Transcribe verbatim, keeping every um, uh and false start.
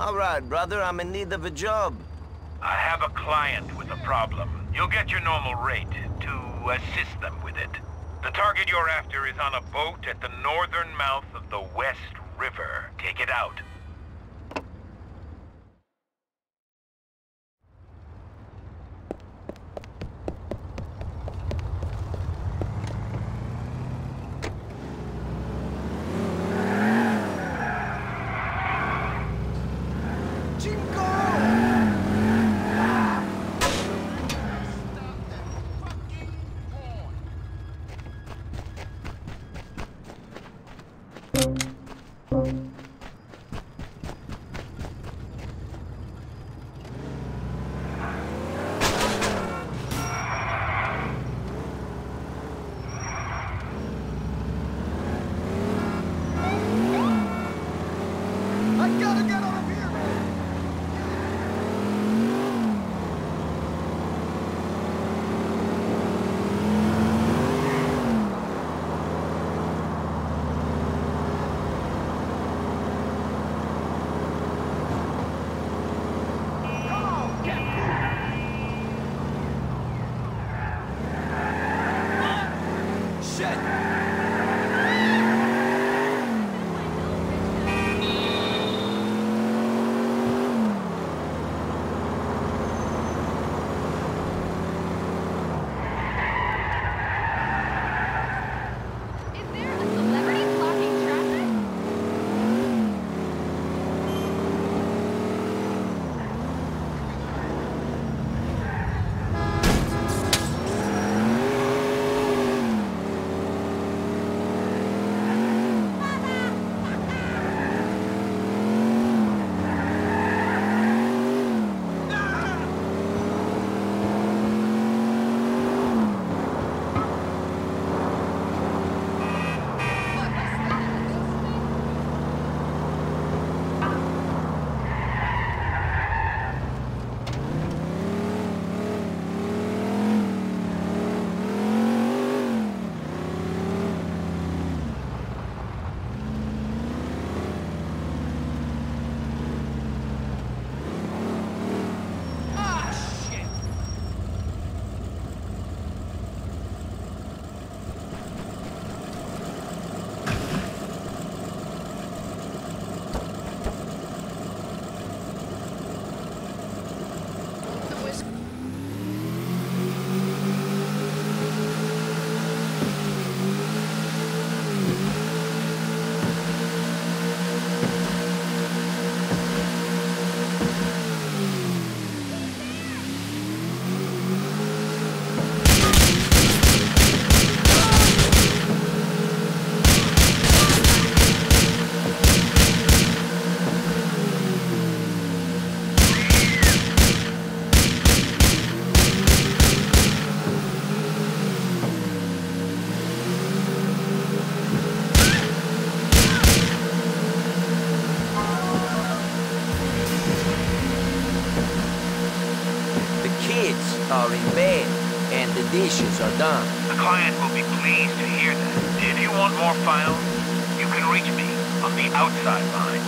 All right, brother, I'm in need of a job. I have a client with a problem. You'll get your normal rate to assist them with it. The target you're after is on a boat at the northern mouth of the West River. Take it out. Are in bed, and the dishes are done. The client will be pleased to hear that. If you want more files, you can reach me on the outside line.